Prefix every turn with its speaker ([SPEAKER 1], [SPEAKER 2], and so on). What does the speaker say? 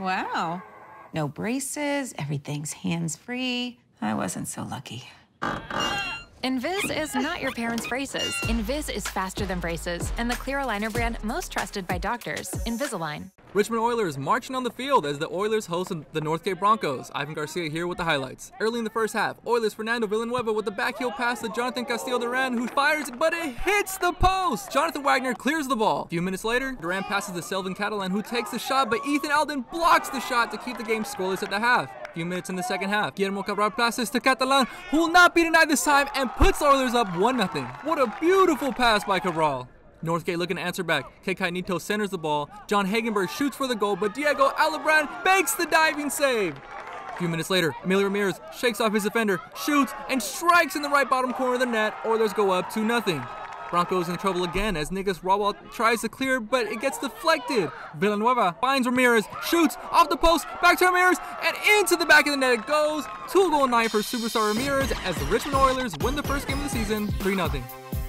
[SPEAKER 1] Wow. No braces, everything's hands-free. I wasn't so lucky.
[SPEAKER 2] Invis is not your parents' braces. Invis is faster than braces, and the clear aligner brand most trusted by doctors, Invisalign.
[SPEAKER 3] Richmond Oilers marching on the field as the Oilers host the Northgate Broncos. Ivan Garcia here with the highlights. Early in the first half, Oilers Fernando Villanueva with the backheel pass to Jonathan Castillo-Duran, who fires, but it hits the post! Jonathan Wagner clears the ball. A few minutes later, Duran passes to Selvin Catalan, who takes the shot, but Ethan Alden blocks the shot to keep the game scoreless at the half. A few minutes in the second half, Guillermo Cabral passes to Catalan, who will not be denied this time and puts the Oilers up 1-0. What a beautiful pass by Cabral. Northgate looking to answer back. Kekai Nito centers the ball. John Hagenberg shoots for the goal, but Diego Alabran makes the diving save. A few minutes later, Emilio Ramirez shakes off his defender, shoots, and strikes in the right bottom corner of the net. Oilers go up 2-0. Broncos in trouble again as Nicholas Rawal tries to clear, but it gets deflected. Villanueva finds Ramirez, shoots off the post, back to Ramirez, and into the back of the net it goes. 2-goal night for superstar Ramirez as the Richmond Oilers win the first game of the season, 3-0.